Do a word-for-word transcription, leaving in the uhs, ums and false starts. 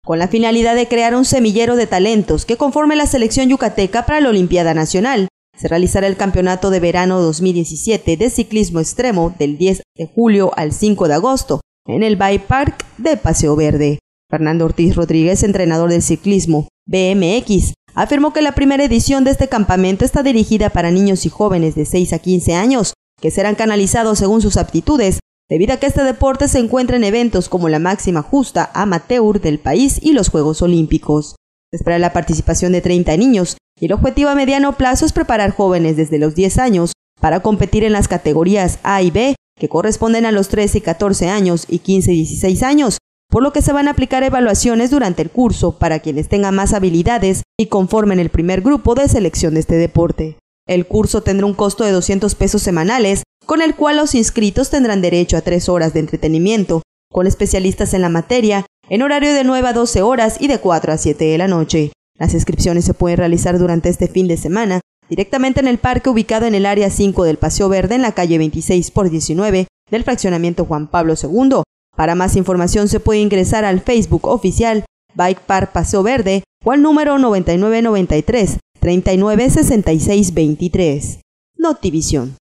con la finalidad de crear un semillero de talentos que conforme la selección yucateca para la Olimpiada Nacional. Se realizará el Campeonato de Verano dos mil diecisiete de Ciclismo Extremo del diez de julio al cinco de agosto en el Bike Park de Paseo Verde. Fernando Ortiz Rodríguez, entrenador del ciclismo B M X, afirmó que la primera edición de este campamento está dirigida para niños y jóvenes de seis a quince años, que serán canalizados según sus aptitudes, debido a que este deporte se encuentra en eventos como la máxima justa amateur del país y los Juegos Olímpicos. Se espera la participación de treinta niños y el objetivo a mediano plazo es preparar jóvenes desde los diez años para competir en las categorías A y B, que corresponden a los trece y catorce años y quince y dieciséis años, por lo que se van a aplicar evaluaciones durante el curso para quienes tengan más habilidades y conformen el primer grupo de selección de este deporte. El curso tendrá un costo de doscientos pesos semanales, con el cual los inscritos tendrán derecho a tres horas de entretenimiento, con especialistas en la materia, en horario de nueve a doce horas y de cuatro a siete de la noche. Las inscripciones se pueden realizar durante este fin de semana, directamente en el parque ubicado en el área cinco del Paseo Verde en la calle veintiséis por diecinueve del fraccionamiento Juan Pablo segundo. Para más información se puede ingresar al Facebook oficial Bike Park Paseo Verde o al número noventa y nueve noventa y tres, treinta y nueve sesenta y seis veintitrés. Notivisión.